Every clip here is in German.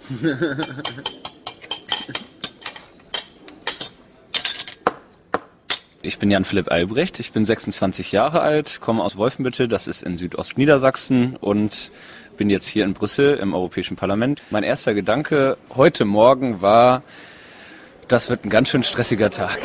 Ich bin Jan-Philipp Albrecht, ich bin 26 Jahre alt, komme aus Wolfenbüttel, das ist in Südostniedersachsen und bin jetzt hier in Brüssel im Europäischen Parlament. Mein erster Gedanke heute Morgen war, das wird ein ganz schön stressiger Tag.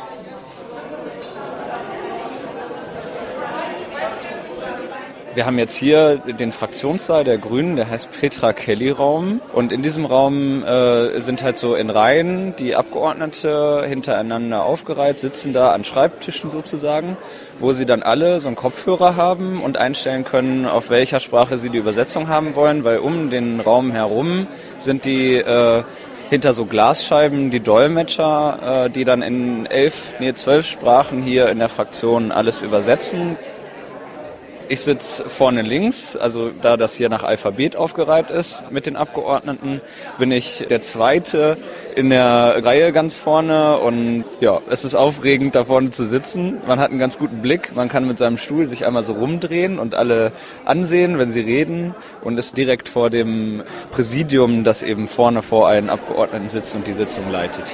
Wir haben jetzt hier den Fraktionssaal der Grünen, der heißt Petra-Kelly-Raum. Und in diesem Raum sind halt so in Reihen die Abgeordnete hintereinander aufgereiht, sitzen da an Schreibtischen sozusagen, wo sie dann alle so einen Kopfhörer haben und einstellen können, auf welcher Sprache sie die Übersetzung haben wollen, weil um den Raum herum sind die hinter so Glasscheiben die Dolmetscher, die dann in 12 Sprachen hier in der Fraktion alles übersetzen. Ich sitze vorne links, also da das hier nach Alphabet aufgereiht ist mit den Abgeordneten, bin ich der Zweite in der Reihe ganz vorne und ja, es ist aufregend, da vorne zu sitzen. Man hat einen ganz guten Blick, man kann mit seinem Stuhl sich einmal so rumdrehen und alle ansehen, wenn sie reden und ist direkt vor dem Präsidium, das eben vorne vor allen Abgeordneten sitzt und die Sitzung leitet.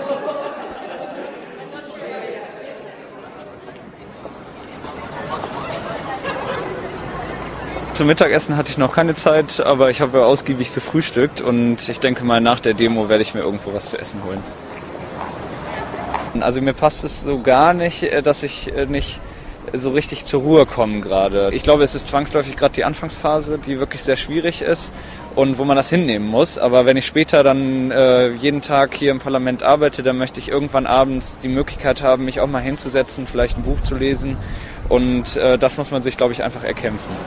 Zum Mittagessen hatte ich noch keine Zeit, aber ich habe ausgiebig gefrühstückt und ich denke mal, nach der Demo werde ich mir irgendwo was zu essen holen. Also mir passt es so gar nicht, dass ich nicht so richtig zur Ruhe komme gerade. Ich glaube, es ist zwangsläufig gerade die Anfangsphase, die wirklich sehr schwierig ist und wo man das hinnehmen muss. Aber wenn ich später dann jeden Tag hier im Parlament arbeite, dann möchte ich irgendwann abends die Möglichkeit haben, mich auch mal hinzusetzen, vielleicht ein Buch zu lesen und das muss man sich, glaube ich, einfach erkämpfen.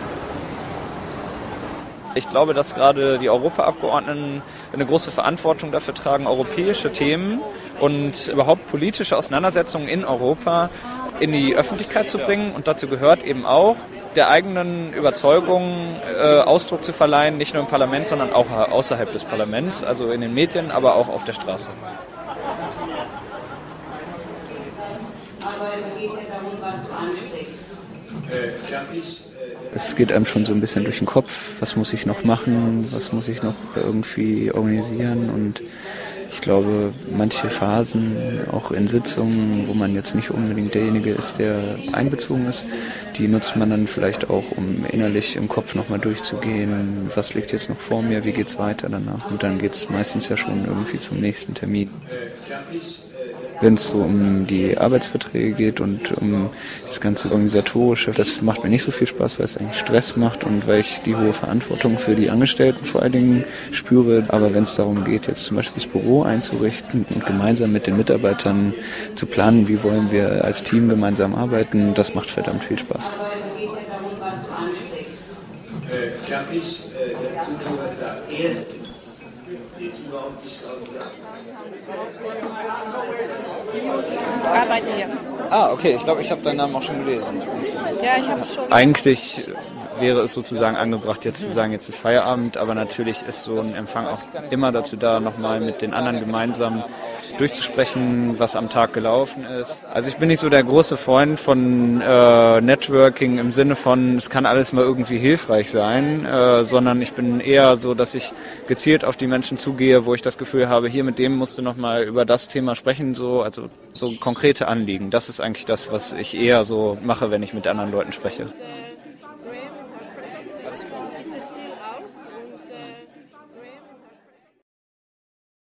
Ich glaube, dass gerade die Europaabgeordneten eine große Verantwortung dafür tragen, europäische Themen und überhaupt politische Auseinandersetzungen in Europa in die Öffentlichkeit zu bringen. Und dazu gehört eben auch, der eigenen Überzeugung Ausdruck zu verleihen, nicht nur im Parlament, sondern auch außerhalb des Parlaments, also in den Medien, aber auch auf der Straße. Aber es geht ja darum, was du ansprichst. Es geht einem schon so ein bisschen durch den Kopf, was muss ich noch machen, was muss ich noch irgendwie organisieren und ich glaube, manche Phasen, auch in Sitzungen, wo man jetzt nicht unbedingt derjenige ist, der einbezogen ist, die nutzt man dann vielleicht auch, um innerlich im Kopf nochmal durchzugehen, was liegt jetzt noch vor mir, wie geht's weiter danach und dann geht's meistens ja schon irgendwie zum nächsten Termin. Wenn es so um die Arbeitsverträge geht und um das ganze Organisatorische, das macht mir nicht so viel Spaß, weil es eigentlich Stress macht und weil ich die hohe Verantwortung für die Angestellten vor allen Dingen spüre. Aber wenn es darum geht, jetzt zum Beispiel das Büro einzurichten und gemeinsam mit den Mitarbeitern zu planen, wie wollen wir als Team gemeinsam arbeiten, das macht verdammt viel Spaß. Aber es geht ja darum, was du ansprichst. Darf ich dazu nur sagen, erst ist überhaupt nicht ausgegangen. Ich arbeite hier. Ah, okay, ich glaube, ich habe deinen Namen auch schon gelesen. Ja, ich habe schon. Eigentlich wäre es sozusagen angebracht, jetzt zu sagen, jetzt ist Feierabend, aber natürlich ist so ein Empfang auch immer dazu da, nochmal mit den anderen gemeinsam durchzusprechen, was am Tag gelaufen ist. Also ich bin nicht so der große Freund von Networking im Sinne von, es kann alles mal irgendwie hilfreich sein, sondern ich bin eher so, dass ich gezielt auf die Menschen zugehe, wo ich das Gefühl habe, hier mit dem musst du nochmal über das Thema sprechen, also so konkrete Anliegen. Das ist eigentlich das, was ich eher so mache, wenn ich mit anderen Leuten spreche.